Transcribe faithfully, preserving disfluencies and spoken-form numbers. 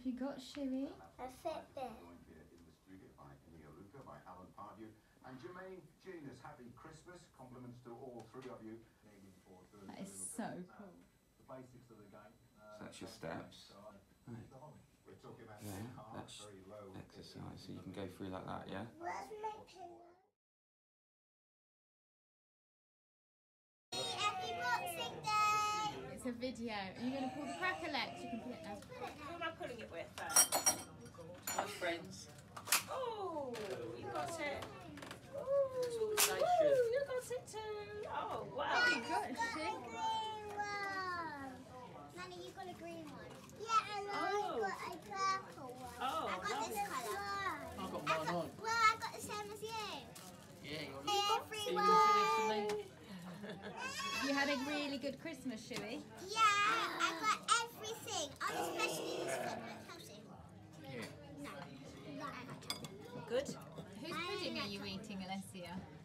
you got, Shuey? A Fitbit. And Jermaine Genius, happy Christmas. Compliments to all three of you. That is so cool. The basics of the game. So that's your steps. Right. We're talking about Yeah, that's exercise, so you can go through like that, yeah? Where's my pillow? Happy Boxing Day! It's a video. Are you going to pull the cracker legs? You can pull it now. Who am I pulling it with first? My friends. Oh, you got it. Oh, you got it too. Oh, wow. You got it, I Shuey. got a green one. Nanny, you got a green one. Yeah, and Oh. I got a purple one. Oh, I got this colour. I've got I mine got, on. well, I got the same as you. Yeah, you're Everyone. You had a really good Christmas, Shuey. Yeah, I got everything. Oh, especially this Fitbit. Chelsea. Yeah. No. No, I got chocolate. Good. Whose pudding are you eating, Alessia?